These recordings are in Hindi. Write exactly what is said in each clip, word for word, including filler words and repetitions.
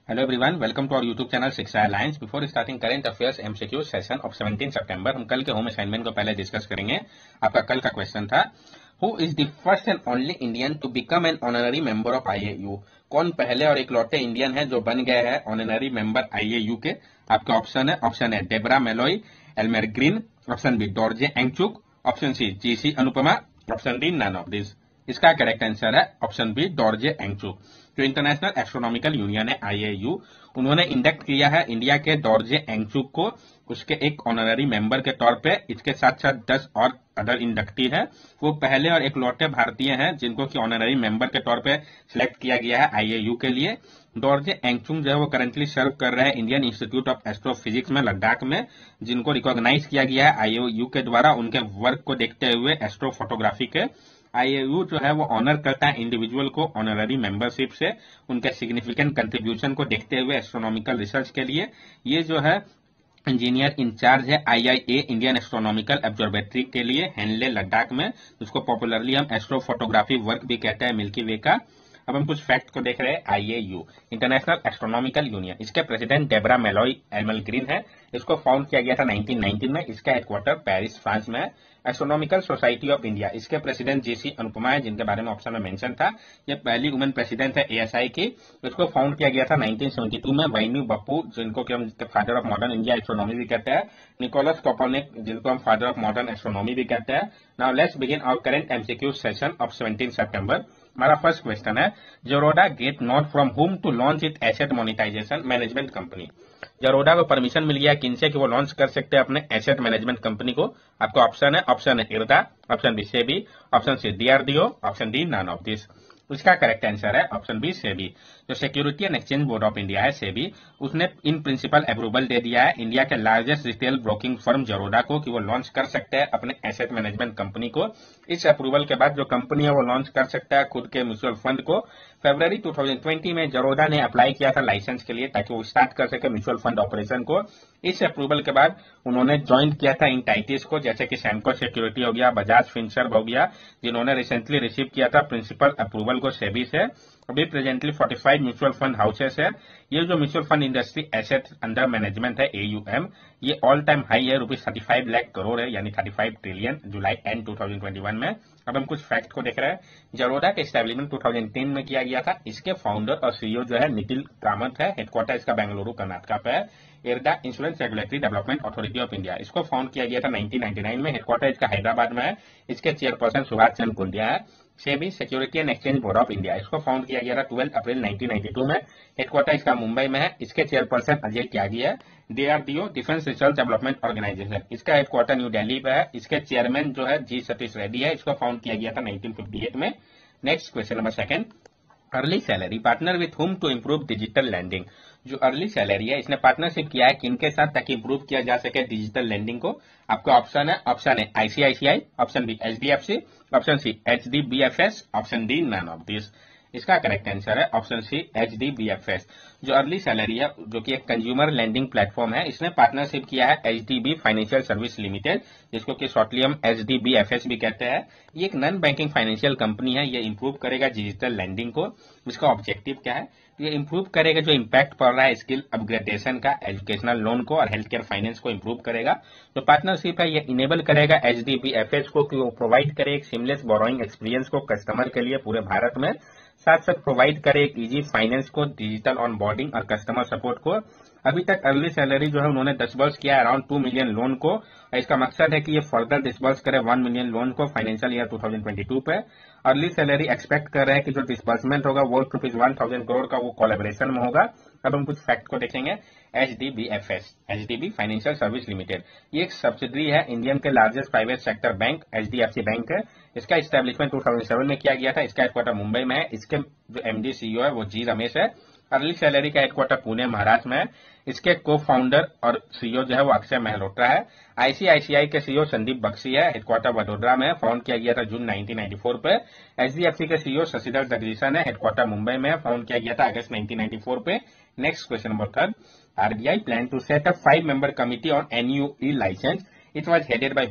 Hello everyone, welcome to our YouTube channel Shiksha alliance. Before starting current affairs MCQ session of seventeen September, हम कल के होम असाइनमेंट को पहले डिस्कस करेंगे। आपका कल का क्वेश्चन था, who is the first and only Indian to become an honorary member of IAU. कौन पहले और इकलौते इंडियन है जो बन गए हैं ऑनररी मेंबर आईएयू के। आपके ऑप्शन है ऑप्शन है Debra Meloy, Elmegreen, option B Dorje Angchuk, option C GC Anupama, option D none of this. इसका करेक्ट आंसर है ऑप्शन बी डॉर्जे एंगचुक। जो इंटरनेशनल एस्ट्रोनॉमिकल यूनियन है आईएयू, उन्होंने इंडक्ट किया है इंडिया के डॉर्जे एंगचुक को उसके एक ऑनररी मेंबर के तौर पे। इसके साथ साथ दस और अदर इंडक्टी है। वो पहले और इकलौते भारतीय हैं जिनको कि ऑनररी मेंबर के तौर पे सिलेक्ट किया गया है आईएयू के लिए। डॉर्जे एंगचुक जो है वो करंटली सर्व कर रहे हैं इंडियन इंस्टीट्यूट ऑफ एस्ट्रोफिजिक्स में लद्दाख में, जिनको रिकॉग्नाइज किया गया है आईएयू के द्वारा उनके वर्क को देखते हुए एस्ट्रो फोटोग्राफी के। आईएयू जो है वो ऑनर करता है इंडिविजुअल को ऑनररी मेंबरशिप से उनके सिग्निफिकेंट कंट्रीब्यूशन को देखते हुए एस्ट्रोनॉमिकल रिसर्च के लिए। ये जो है इंजीनियर इंचार्ज है आईआईए इंडियन एस्ट्रोनॉमिकल ऑब्जर्वेटरी के लिए हेनले लद्दाख में, जिसको पॉपुलरली हम एस्ट्रो फोटोग्राफी वर्क भी कहते हैं मिल्की वे का। अब हम कुछ फैक्ट को देख रहे हैं। आईएयू इंटरनेशनल एस्ट्रोनॉमिकल यूनियन, इसके president Debra Meloy Elmegreen है। इसको फाउंड किया गया था नाइनटीन नाइनटीन में। इसका हेडक्वार्टर पेरिस फ्रांस में है। एस्ट्रोनॉमिकल सोसाइटी ऑफ इंडिया, इसके प्रेसिडेंट जीसी अनुपमा है, जिनके बारे में ऑप्शन में मेंशन था। ये पहली वुमेन प्रेसिडेंट है एएसआई की। इसको फाउंड किया गया था नाइनटीन सेवेंटी टू में। वैन्यू बप्पू, जिनको कि हम father of modern India astronomy भी कहते हैं। निकोलस कोपर्निक, जिनको हम फादर ऑफ मॉडर्न एस्ट्रोनॉमी भी कहते हैं। Now let's begin our current MCQ session of seventeen September. हमारा फर्स्ट क्वेश्चन है, Zerodha get nod from whom to launch it asset monetisation management company. Zerodha को परमिशन मिल गया किनसे कि वो लॉन्च कर सकते हैं अपने एसेट मैनेजमेंट कंपनी को। आपका ऑप्शन है ऑप्शन है IRDA, option B SEBI, option C DRDO, option D none of this. इसका करेक्ट आंसर है ऑप्शन बी सेबी। जो security and exchange board of India है सेबी, उसने इन प्रिंसिपल अप्रूवल दे दिया है इंडिया के largest retail broking firm Zerodha को कि वो लॉन्च कर सकते हैं अपने एसेट मैनेजमेंट कंपनी को। इस अप्रूवल के बाद जो कंपनी है वो लॉन्च कर सकता है खुद के म्यूचुअल फंड को। फरवरी टू थाउजेंड ट्वेंटी में जरोडा ने अप्लाई किया था लाइसेंस के लिए ताकि वो स्टार्ट कर सके म्यूचुअल फंड ऑपरेशन को। इस अप्रूवल के बाद उन्होंने ज्वाइन किया था इन टाइटिस को, जैसे कि सैमको सिक्योरिटी हो गया, बजाज फिनसर्व हो गया, जिन्होंने रिसेंटली रिसीव किया था प्रिंसिपल अप्रूवल को सेबी से। अभी प्रेजेंटली पैंतालीस म्यूचुअल फंड हाउसेस है। ये जो mutual fund industry asset under management है एयूएम, ये ऑल टाइम हाई है, rupees thirty five lakh crore है, यानी thirty five trillion July and two thousand twenty one में। अब हम कुछ फैक्ट को देख रहे हैं। जरोडा के एस्टैब्लिशमेंट टू थाउजेंड टेन में किया गया था। इसके फाउंडर और सीईओ जो है निखिल कामत है। हेडक्वार्टर इसका बेंगलुरु कर्नाटका पे है। IRDA insurance regulatory development authority of India, इसको फाउंड किया गया था नाइनटीन नाइनटी नाइन में। हेडक्वार्टर इसका हैदराबाद में है। इसके चेयरपर्सन सुभाष चंद्र कुंडिया है। SEBI security and exchange board of India, इसको फाउंड किया गया था twelve April nineteen ninety two में। हेडक्वार्टर इसका मुंबई में है। इसके चेयरपर्सन अजय त्यागी है। DRDO defence research development organisation, इसका हेडक्वार्टर न्यू दिल्ली पे है। इसके चेयरमैन जो है जी सतीश रेड्डी है। इसको फाउंड किया गया था नाइनटीन फिफ्टी एट में। Next question number second, early salary partner with whom to improve digital lending. जो अर्ली सैलरी है इसने पार्टनरशिप किया है किनके साथ ताकि इंप्रूव किया जा सके डिजिटल लैंडिंग को। आपका ऑप्शन है ऑप्शन है ICICI, option B HDFC, option C HDBFS, option D none of this. इसका करेक्ट आंसर है ऑप्शन सी एचडीबीएफएस। जो अर्ली सैलरी है जो कि एक कंज्यूमर लैंडिंग प्लेटफॉर्म है, इसने पार्टनरशिप किया है एचडीबी फाइनेंशियल सर्विस लिमिटेड, जिसको कि शॉर्टली हम एचडीबीएफएस भी कहते हैं। ये एक नॉन बैंकिंग फाइनेंशियल कंपनी है। ये इंप्रूव करेगा डिजिटल लैंडिंग को। इसका ऑब्जेक्टिव क्या है? ये इंप्रूव करेगा जो इम्पैक्ट पड़ रहा है स्किल अपग्रेडेशन का, एजुकेशनल लोन को और हेल्थ केयर फाइनेंस को इंप्रूव करेगा। जो पार्टनरशिप है ये इनेबल करेगा एचडीबीएफएस को कि वो प्रोवाइड करे एक सिमलेस बोरोइंग एक्सपीरियंस को कस्टमर के लिए पूरे भारत में, साथ साथ प्रोवाइड करे एक इजी फाइनेंस को, डिजिटल ऑन बोर्डिंग और कस्टमर सपोर्ट को। अभी तक अर्ली सैलरी जो है उन्होंने डिसबर्स किया अराउंड टू मिलियन लोन को। इसका मकसद है कि ये फर्दर डिसबर्स करे वन मिलियन लोन को financial year two thousand twenty two पे। अर्ली सैलरी एक्सपेक्ट कर रहे हैं कि जो डिसबर्समेंट होगा वो रुपीज वन थाउजेंड करोड़ का वो कोलैबोरेशन में होगा। अब हम कुछ फैक्ट को देखेंगे। HDBFS, HDB financial service limited, ये एक सब्सिडरी है इंडियन के largest private sector bank HDFC bank है। इसका एस्टैब्लिशमेंट टू थाउजेंड सेवन में किया गया था। इसका हेडक्वार्टर मुंबई में है। इसके जो एमडी सीईओ है वो जी रमेश है। अर्ली सैलरी का हेडक्वार्टर पुणे महाराष्ट्र में है। इसके को फाउंडर और सीईओ जो है वो अक्षय मेहरोत्रा है। आईसीआईसीआई के सीईओ संदीप बख्शी है। हेडक्वार्टर वडोदरा में है। फाउंड किया गया था जून नाइनटीन नाइनटी फोर पे। एचडीएफसी के सीईओ शशिधर जगदीशन है। हेडक्वार्टर मुंबई में है। फाउंड किया गया था अगस्त नाइनटीन नाइनटी फोर पे। Next question number third, RBI plan to set up five member committee on NUE licence, it was headed by whom.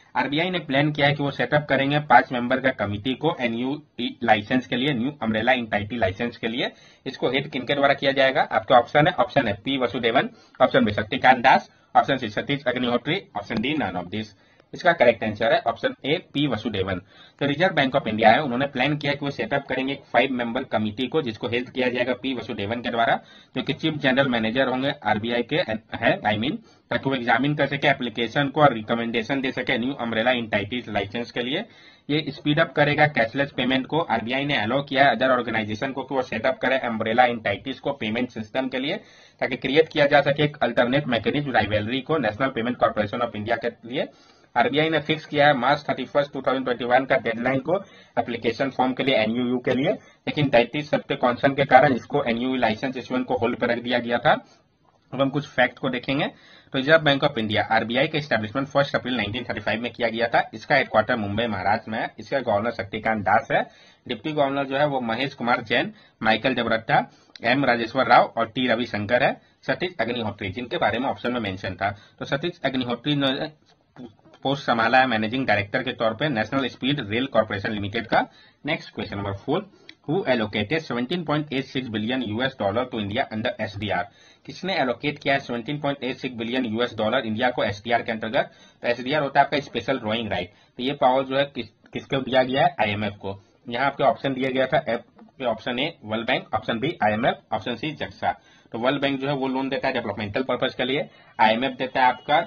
RBI ने प्लान किया है कि वो सेटअप करेंगे पांच मेंबर का कमिटी को एनयू लाइसेंस के लिए, न्यू अम्ब्रेला एंटिटी लाइसेंस के लिए। इसको हेड किनके द्वारा किया जाएगा? आपका ऑप्शन है, ऑप्शन है P Vasudevan, option B Shaktikanta Das, option C Satish Agnihotri, option D none of this. इसका करेक्ट आंसर है ऑप्शन ए पी वसुदेवन। तो रिजर्व बैंक ऑफ इंडिया है, उन्होंने प्लान किया कि वो सेटअप करेंगे एक फाइव मेंबर कमिटी को, जिसको हेल्प किया जाएगा पी वसुदेवन के द्वारा, जो कि चीफ जनरल मैनेजर होंगे आरबीआई के है, आई मीन, ताकि वो एग्जामिन कर सके एप्लीकेशन को और रिकमेंडेशन दे सके न्यू अम्ब्रेला एंटिटीज लाइसेंस के लिए। ये स्पीड अप करेगा कैशलेस पेमेंट को। आरबीआई ने अलाउ किया है अदर ऑर्गेनाइजेशन को कि वो सेटअप करे अम्ब्रेला एंटिटीज को पेमेंट सिस्टम के लिए, ताकि क्रिएट किया जा सके एक अल्टरनेट मैकेनिज्म राइवलरी को national payment corporation of India के लिए। आरबीआई ने फिक्स किया है March thirty first two thousand twenty one का डेडलाइन को एप्लीकेशन फॉर्म के लिए एनयूयू के लिए, लेकिन डाइटिस सबके कॉन्सर्न के कारण इसको एनयूयू लाइसेंस इश्यूएंस को होल्ड पर रख दिया गया था। अब हम कुछ फैक्ट को देखेंगे। तो reserve bank of India RBI का establishment first April nineteen thirty five में किया गया था। इसका हेडक्वार्टर मुंबई महाराष्ट्र में है। इसका गवर्नर शक्तिकांत दास है। डिप्टी गवर्नर जो है वो महेश कुमार जैन, माइकल जबरट्टा, एम राजेश्वर राव और टी रविशंकर है। सतीश अग्निहोत्री, जिनके बारे में ऑप्शन में मेंशन था। तो सतीश अग्निहोत्री ने पोस्ट संभाला है मैनेजिंग डायरेक्टर के तौर पे national speed rail corporation limited का। Next question number four, who allocated seventeen point eight six billion US dollar to India under SDR? किसने एलोकेट किया है seventeen point eight six billion US dollar India को एसडीआर के अंतर्गत? तो एसडीआर होता है आपका स्पेशल ड्रॉइंग राइट। तो ये पावर जो है किस, किसको दिया गया है? आईएमएफ को। यहाँ आपके ऑप्शन दिया गया था, option A World Bank, option B IMF, option C JAXA. तो वर्ल्ड बैंक जो है वो लोन देता है डेवलपमेंटल पर्पज के लिए, आईएमएफ देता है आपका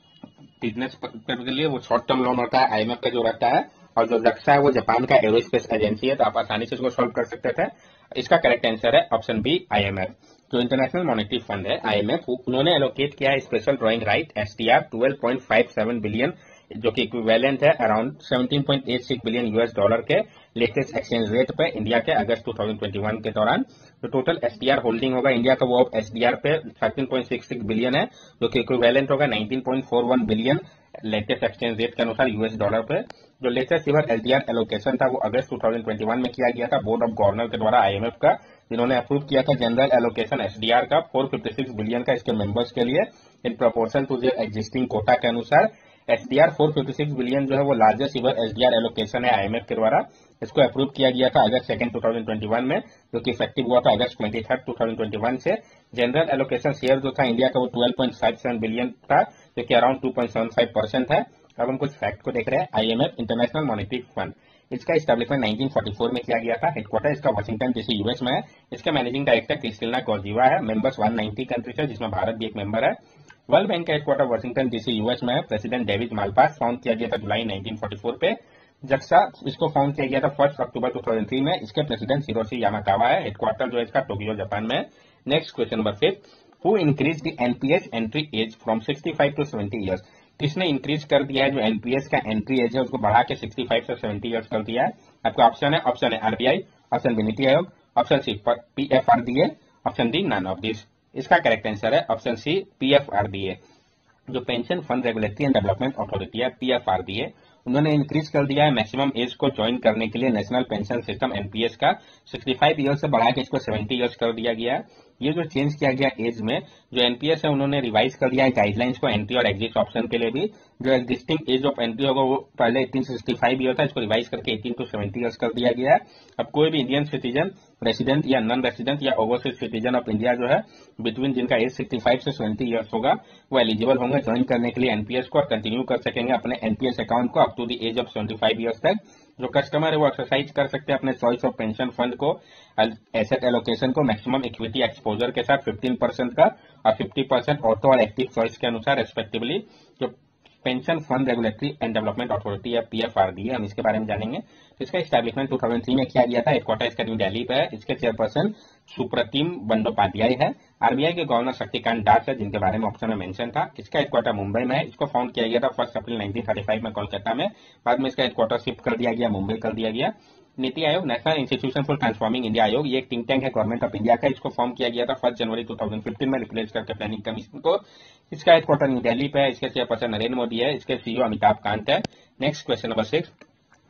बिजनेस के लिए, वो शॉर्ट टर्म लोन होता है आईएमएफ का जो रहता है, और जो जक्सा है वो जापान का एरोस्पेस एजेंसी है। तो आप आसानी से इसको सॉल्व कर सकते थे। इसका करेक्ट आंसर है ऑप्शन बी आईएमएफ। जो इंटरनेशनल मॉनेटरी फंड है आईएमएफ, उन्होंने एलोकेट किया है special drawing right SDR twelve point five seven billion, जो कि इक्विवेलेंट है around seventeen point eight six billion US dollar के लेटेस्ट एक्सचेंज रेट पे इंडिया के August two thousand twenty one के दौरान। तो टोटल एसडीआर होल्डिंग होगा इंडिया का वो एसडीआर पे thirteen point six six billion है, जो कि इक्विवेलेंट होगा nineteen point four one billion latest exchange rate के अनुसार यूएस डॉलर पे। जो लेटेस्ट इवर एलडीआर एलोकेशन था वो August two thousand twenty one में किया गया था बोर्ड ऑफ गवर्नर के द्वारा आईएमएफ का, जिन्होंने अप्रूव किया था जनरल एलोकेशन एसडीआर का फोर फिफ्टी सिक्स बिलियन का इसके मेंबर्स के लिए in proportion to their existing quota के अनुसार। SDR four fifty six billion जो है वो लार्जेस्ट इवर एसडीआर एलोकेशन है आईएमएफ के द्वारा। इसको अप्रूव किया गया था August second two thousand twenty one में, जो कि इफेक्टिव हुआ था August twenty third two thousand twenty one से। जनरल एलोकेशन शेयर जो था इंडिया का वो twelve point five seven billion था, जो कि around two point seven five percent है। अब हम कुछ फैक्ट को देख रहे हैं। आईएमएफ इंटरनेशनल मॉनेटरी फंड, इसका एस्टैब्लिशमेंट नाइनटीन फोर्टी फोर में किया गया था। हेडक्वार्टर इसका वाशिंगटन डीसी यूएस में है। इसका मैनेजिंग डायरेक्टर क्रिस्टिना गॉर्जिवा है। मेंबर्स वन नाइंटी कंट्रीज है, जिसमें भारत भी एक मेंबर है। वर्ल्ड बैंक का हेडक्वार्टर वाशिंगटन डीसी यूएस में है। प्रेसिडेंट डेविड मालपास फाउंड किया गया था जुलाई नाइनटीन फोर्टी फोर पे। जक्सा इसको फाउंड किया गया था first October two thousand three में। इसके प्रेसिडेंट हिरोशी यामाकावा है। हेडक्वार्टर जो है इसका टोक्यो जापान में है। Next question number fifth, who increase the NPS entry age from sixty five to seventy years? किसने इंक्रीज कर दिया है जो एनपीएस का एंट्री एज है उसको बढ़ा के सिक्सटी फाइव से सेवेंटी ईयर्स कर दिया है? आपका ऑप्शन है, ऑप्शन है RBI, option B NITI Aayog, option C PFRDA, option D none of this. इसका करेक्ट आंसर है ऑप्शन सी पीएफआरडीए। जो Pension Fund Regulatory and Development Authority है पीएफआरडीए, उन्होंने इंक्रीज कर दिया है मैक्सिमम एज को ज्वाइन करने के लिए नेशनल पेंशन सिस्टम एनपीएस का सिक्सटी फाइव ईयर्स से बढ़ा के इसको सेवेंटी ईयर्स कर दिया गया है। ये जो चेंज किया गया एज में, जो एनपीएस है उन्होंने रिवाइज कर दिया है गाइडलाइंस को एंट्री और एग्जिट ऑप्शन के लिए भी। जो एग्जिस्टिंग एज ऑफ एंट्री होगा वो पहले एटीन से सिक्सटी फाइव ईयर था, इसको रिवाइज करके एटीन टू सेवेंटी ईयर्स कर दिया गया है। अब कोई भी इंडियन सिटीजन, रेसिडेंट या नॉन रेसिडेंट या ओवरसीज सिटीजन ऑफ इंडिया जो है बिटवीन जिनका एज सिक्सटी फाइव से सेवेंटी ईयर्स होगा, वो एलिजिबल होंगे ज्वाइन करने के लिए एनपीएस को और कंटिन्यू कर सकेंगे अपने एनपीएस अकाउंट को up to the age of seventy five years तक। जो कस्टमर है वो एक्सरसाइज कर सकते हैं अपने चॉइस ऑफ पेंशन फंड को, एसेट एलोकेशन को मैक्सिमम इक्विटी एक्सपोजर के साथ फिफ्टीन परसेंट का और फिफ्टी परसेंट ऑटो और एक्टिव चॉइस के अनुसार रेस्पेक्टिवली। जो Pension Fund Regulatory and Development Authority या पीएफआरडीए, हम इसके बारे में जानेंगे। तो इसका एस्टैब्लिशमेंट टू थाउजेंड थ्री में किया गया था। हेडक्वार्टर इसका न्यू दिल्ली पे है। इसके चेयरपर्सन सुप्रतिम बंदोपाध्याय है। आरबीआई के गवर्नर शक्तिकांत दास है, जिनके बारे में ऑप्शन में मेंशन था। इसका हेडक्वार्टर मुंबई में है। इसको फाउंड किया गया था first April nineteen thirty five में कोलकाता में। बाद में इसका हेडक्वार्टर शिफ्ट कर दिया गया, मुंबई कर दिया गया। NITI Aayog, national institution for transforming India Aayog, ये एक थिंक टैंक है गवर्नमेंट ऑफ इंडिया का। इसको फॉर्म किया गया था फर्स्ट जनवरी टू थाउजेंड फिफ्टीन में रिप्लेस करके प्लानिंग कमीशन को। इसका हेडक्वार्टर न्यू दिल्ली पे है। इसके चेयरपर्सन नरेंद्र मोदी है। इसके सीईओ अमिताभ कांत है। Next question number six,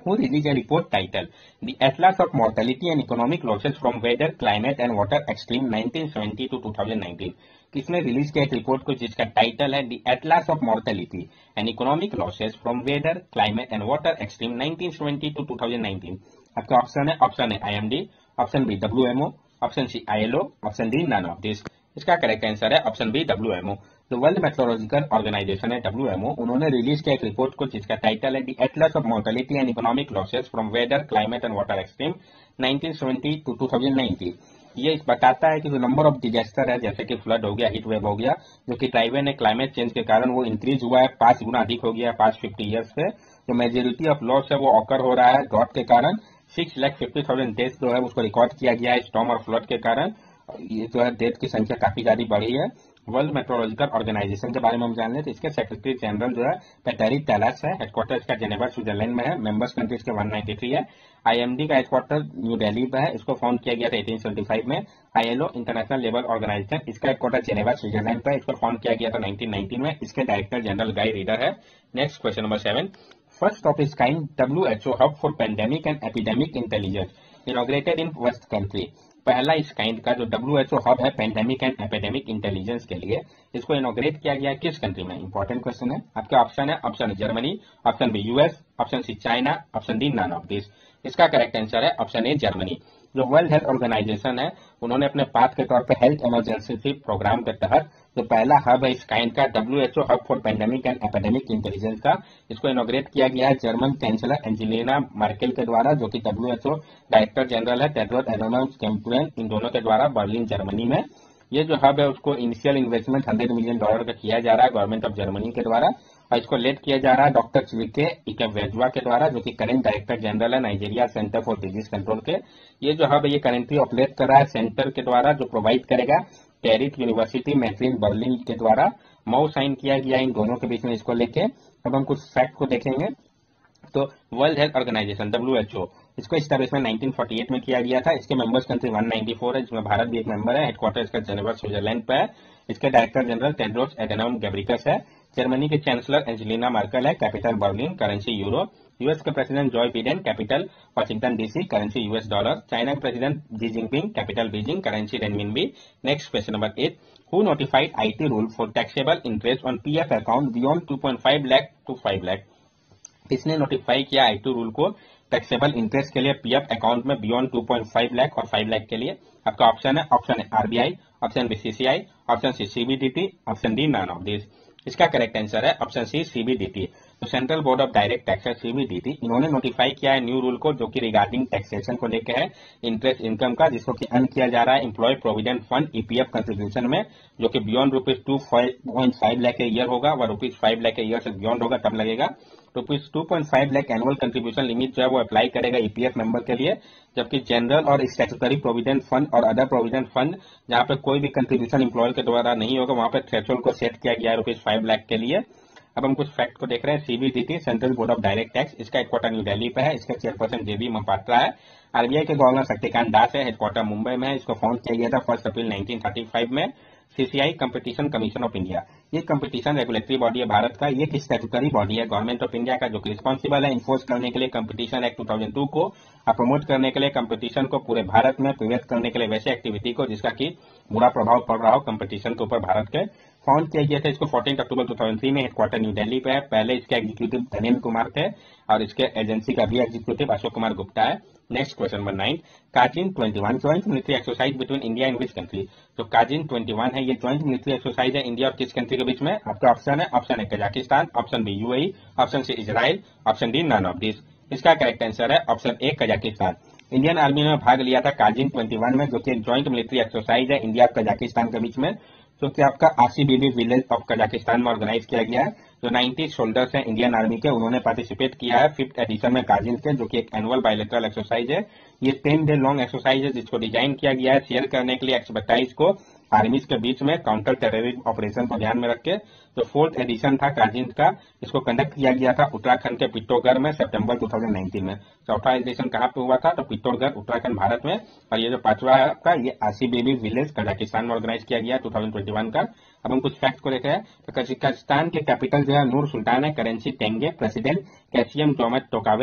who released a report titled The Atlas of Mortality and Economic Losses from Weather, Climate and Water Extreme nineteen seventy to twenty nineteen. किसने रिलीज किया एक रिपोर्ट को जिसका टाइटल है the atlas of mortality and economic losses from weather, climate and water extreme nineteen seventy to twenty nineteen. आपका ऑप्शन है option A IMD, option B WMO, option C ILO, option D none of this. इसका करेक्ट आंसर है ऑप्शन बी डब्ल्यूएमओ। जो वर्ल्ड मेट्रोलॉजिकल ऑर्गेनाइजेशन है डब्ल्यूएमओ, उन्होंने रिलीज किया एक रिपोर्ट को जिसका टाइटल है the atlas of mortality and economic losses from weather, climate and water extreme nineteen seventy to twenty nineteen. ये बताता है कि जो नंबर ऑफ डिजास्टर है जैसे कि फ्लड हो गया, हीट वेव हो गया, जो कि टाइवन है क्लाइमेट चेंज के कारण वो इंक्रीज हुआ है, पांच गुना अधिक हो गया पांच फिफ्टी ईयर्स से। जो मेजोरिटी ऑफ लॉस है वो ऑकर हो रहा है ड्रॉट के कारण। Six lakh fifty thousand death जो है उसको रिकॉर्ड किया गया है स्टॉर्म और फ्लड के कारण। ये जो है डेथ की संख्या काफी ज्यादा बढ़ी है। वर्ल्ड मेट्रोलॉजिकल ऑर्गेनाइजेशन के बारे में हम जान लें तो इसके सेक्रेटरी जनरल जो है पेटेरी टेलास है, हेडक्वार्टर इसका जेनेवा स्विट्जरलैंड में है, मेंबर्स कंट्रीज के वन नाइंटी थ्री है। आईएमडी का हेडक्वार्टर न्यू दिल्ली पे है, इसको फाउंड किया गया था एटीन सेवेंटी फाइव में। आईएलओ इंटरनेशनल लेबर ऑर्गेनाइजेशन, इसका हेडक्वार्टर जेनेवा स्विट्जरलैंड पे है, इसको फाउंड किया गया था नाइनटीन नाइनटीन में। इसके डायरेक्टर जनरल गाई रीडर है। Next question number seven, first of its kind WHO hub for pandemic and epidemic intelligence inaugurated in west country. पहला इस काइंड का जो डब्ल्यूएचओ हब है पेंडेमिक एंड एपिडेमिक इंटेलिजेंस के लिए, इसको इनॉग्रेट किया गया किस कंट्री में? इंपॉर्टेंट क्वेश्चन है। आपके ऑप्शन है option Germany, option B US, option C China, option D none of this. इसका करेक्ट आंसर है ऑप्शन ए जर्मनी। जो वर्ल्ड हेल्थ ऑर्गेनाइजेशन है उन्होंने अपने पाथ के तौर पर हेल्थ इमरजेंसी प्रोग्राम के तहत जो पहला हब है इस काइंड का WHO hub for pandemic and epidemic intelligence का, इसको इनॉग्रेट किया गया है जर्मन चांसलर एंजेलिना मर्केल के द्वारा, जो कि डब्ल्यूएचओ डायरेक्टर जनरल है टेड्रोस एडोनॉम गेब्रियेसस, इन दोनों के द्वारा बर्लिन जर्मनी में। ये जो हब है उसको initial investment hundred million dollar का किया जा रहा है गवर्नमेंट ऑफ जर्मनी के द्वारा, और इसको लेड किया जा रहा है डॉक्टर चिविके इकेवेजुआ के द्वारा, जो कि करेंट डायरेक्टर जनरल है Nigeria Centre for Disease Control के। ये जो हब है ये करेंटली ऑपरेट कर रहा है सेंटर के द्वारा, जो प्रोवाइड करेगा कैरिट यूनिवर्सिटी मैट्रिन बर्लिन के द्वारा। मऊ साइन किया गया इन दोनों के बीच में। इसको लेके अब हम कुछ फैक्ट को देखेंगे। तो वर्ल्ड हेल्थ ऑर्गेनाइजेशन डब्ल्यूएचओ, इसको एस्टैब्लिशमेंट नाइनटीन फोर्टी एट में किया गया था। इसके members country one ninety four है, जिसमें भारत भी एक मेंबर है। हेडक्वार्टर इसका जेनेवा स्विट्जरलैंड पे है। इसके director general Tedros Adhanom Ghebreyesus है। जर्मनी के चांसलर एंजेलिना मर्केल है, capital Berlin, currency euro. US के president Joy Biden, capital Washington DC, currency US dollar. China के president Xi Jinping, capital Beijing, currency renminbi. Next question number eight, who notified IT rule for taxable interest on PF account beyond two point five lakh to five lakh. इसने नोटिफाई किया आईटी रूल को टैक्सेबल इंटरेस्ट के लिए पीएफ अकाउंट में beyond two point five lakh और फाइव लाख के लिए। आपका ऑप्शन है ऑप्शन है RBI, option B CCI, option C CBDT, option D none of this. इसका करेक्ट आंसर है ऑप्शन सी सीबीडीटी। तो Central Board of Direct Taxes CBDT, इन्होंने नोटिफाई किया है न्यू रूल को, जो कि रिगार्डिंग टैक्सेशन को लेकर है इंटरेस्ट इनकम का, जिसको कि अर्न किया जा रहा है employ provident fund EPF contribution में, जो कि beyond rupees two point five lakh year होगा, वह रुपीज फाइव लाख ईयर से बियॉन्ड होगा तब लगेगा। Rupees two point five lakh annual contribution limit जो है वो अप्लाई करेगा ईपीएफ मेंबर के लिए। जबकि जनरल और स्टैट्यूटरी प्रोविडेंट फंड और अदर प्रोविडेंट फंड जहां पे कोई भी कंट्रीब्यूशन एम्प्लॉयर के द्वारा नहीं होगा, वहां पे थ्रेशोल्ड को सेट किया गया है रुपीज फाइव लाख के लिए। अब हम कुछ फैक्ट को देख रहे हैं। CBDT Central Board of Direct Tax, इसका हेडक्वार्टर न्यू दिल्ली पे है। इसका चेयरपर्सन जेबी महापात्रा है। आरबीआई के गवर्नर शक्तिकांत दास है, हेडक्वार्टर मुंबई में है। इसको फाउंड किया गया था first April nineteen thirty five में। CCI Competition Commission of India, ये कंपटीशन रेगुलेटरी बॉडी है भारत का। ये एक स्टैट्यूटरी बॉडी है गवर्नमेंट ऑफ इंडिया का, जो कि रिस्पॉन्सिबल है इन्फोर्स करने के लिए Competition Act two thousand two को, प्रमोट करने के लिए कंपटीशन को पूरे भारत में, प्रिवेंट करने के लिए वैसे एक्टिविटी को जिसका कि बुरा प्रभाव पड़ रहा हो कंपटीशन के ऊपर भारत के। फाउंड किया गया था इसको fourteen October two thousand three में। हेडक्वार्टर न्यू दिल्ली पे है। पहले इसके एग्जीक्यूटिव धनेन्द्र कुमार थे और इसके एजेंसी का भी एग्जीक्यूटिव अशोक कुमार गुप्ता है। Next question number nine, Kazind twenty one joint military exercise between India and which country. तो काजिन ट्वेंटी वन है, ये ज्वाइंट मिलिट्री एक्सरसाइज है इंडिया और किस कंट्री के बीच में? आपका ऑप्शन है option A Kazakhstan, option B UAE, option C Israel, option D none of this. इसका करेक्ट आंसर है option A Kazakhstan. Indian army ने भाग लिया था काजिन ट्वेंटी वन में, जो कि एक ज्वाइंट मिलिट्री एक्सरसाइज है इंडिया और कजाकिस्तान के बीच में, जो कि आपका आसीबीबी विलेज ऑफ कजाकिस्तान में ऑर्गेनाइज किया गया है। जो नाइंटी सोल्जर्स हैं इंडियन आर्मी के, उन्होंने पार्टिसिपेट किया है फिफ्थ एडिशन में काजिन के, जो कि एक एनुअल बायलैटरल एक्सरसाइज है। ये टेन डे लॉन्ग एक्सरसाइज है, जिसको डिजाइन किया गया है शेयर करने के लिए एक्सपर्टाइज को आर्मीज के बीच में काउंटर टेररिज्म ऑपरेशन को ध्यान में रख के। जो फोर्थ एडिशन था काजिन का, इसको कंडक्ट किया गया था उत्तराखंड के पिथौरागढ़ में सितंबर टू थाउजेंड नाइनटीन में। चौथा एडिशन कहाँ पे हुआ था? तो पिथौरागढ़ उत्तराखंड भारत में। और ये जो पांचवा है आपका, ये आसीबीबी विलेज कजाकिस्तान में ऑर्गेनाइज किया गया टू थाउजेंड ट्वेंटी वन का। अब हम कुछ फैक्ट को देख रहे हैं। तो कजाकिस्तान के कैपिटल जो है नूर सुल्तान है, currency tenge, president Kassym Jomart Tokayev,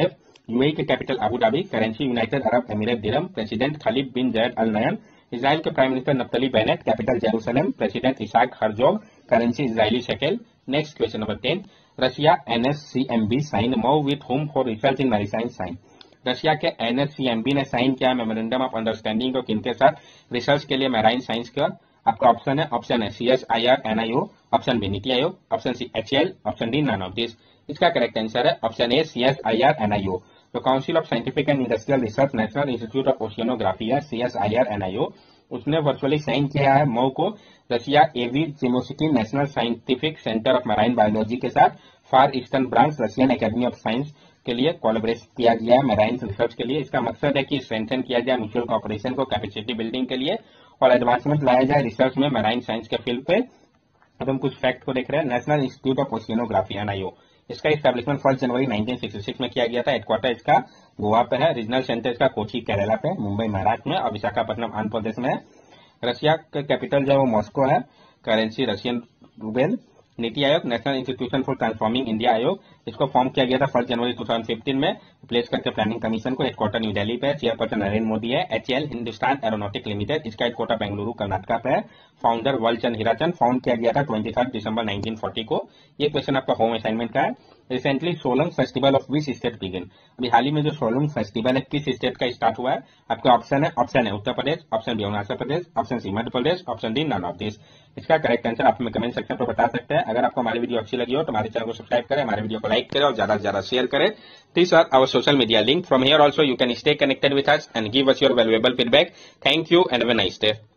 UAE के capital Abu Dhabi, currency United Arab Emirate dirham, president Khalid bin Zayed Al Nahyan, Israel के prime minister Naftali Bennett, capital Jerusalem, president Isaac Herzog, currency Israeli shekel. Next question number ten, Russia NSCMB sign MoU with home for research in maritime science. Russia के एनएससीएमबी ने साइन किया मेमोरेंडम ऑफ अंडरस्टैंडिंग को किनके साथ, रिसर्च के लिए मैराइन साइंस का। आपका ऑप्शन है ऑप्शन है C S I R N I O, option B NITI Aayog, option C H L, option D none of this. इसका करेक्ट आंसर है option A C S I R N I O. तो council of scientific and industrial research national institute of oceanography है C S I R N I O, उसने वर्चुअली साइन किया है मऊ को Russia AV Zhirmunsky national scientific centre of marine biology के साथ far eastern branch Russian academy of science के लिए कोलैबोरेट किया गया है मैराइन रिसर्च के लिए। इसका मकसद है कि स्ट्रेंथन किया जाए म्यूचुअल कॉपरेशन को कैपेसिटी बिल्डिंग के लिए और एडवांसमेंट लाया जाए रिसर्च में मैराइन साइंस के फील्ड पे। अब हम कुछ फैक्ट को देख रहे हैं। National institute of oceanography N I O, इसका इस्टेब्लिशमेंट फर्स्ट जनवरी नाइनटीन सिक्सटी सिक्स में किया गया था। हेडक्वार्टर इसका गोवा पे है, रीजनल सेंटर इसका कोची केरला पे, मुंबई महाराष्ट्र में और विशाखापट्टनम आंध्र प्रदेश में है। रशिया का कैपिटल जो है वो मॉस्को है, currency Russian rouble. NITI Aayog national institution for transforming India Aayog, इसको फॉर्म किया गया था फर्स्ट जनवरी टू थाउजेंड फिफ्टीन में, रिप्लेस करके प्लानिंग कमीशन को। हेडक्वार्टर न्यू दिल्ली पे है, चेयरपर्सन नरेंद्र मोदी है। H L Hindustan aeronautic limited, इसका हेडक्वार्टर बेंगलुरु कर्नाटका पे है। फाउंडर वर्ल्डचंद हीराचंद, फाउंड किया गया था ट्वेंटी थर्ड दिसंबर नाइनटीन फोर्टी को। ये क्वेश्चन आपका होम असाइनमेंट का है। Recently Solang festival of which state begin, अभी हाल ही में जो सोलंग फेस्टिवल है किस स्टेट का स्टार्ट हुआ है। आपका ऑप्शन है ऑप्शन है Uttar Pradesh, option B Arunachal Pradesh, option C Madhya Pradesh, option D none of this. इसका करेक्ट आंसर आप हमें कमेंट सेक्शन पर बता सकते हैं। अगर आपको हमारी वीडियो अच्छी लगी हो तो हमारे चैनल को सब्सक्राइब करें, हमारे वीडियो को लाइक करें और ज्यादा से ज्यादा शेयर करें। These are our social media link. From here also you can stay connected with us and give us your valuable feedback. Thank you and have a nice day.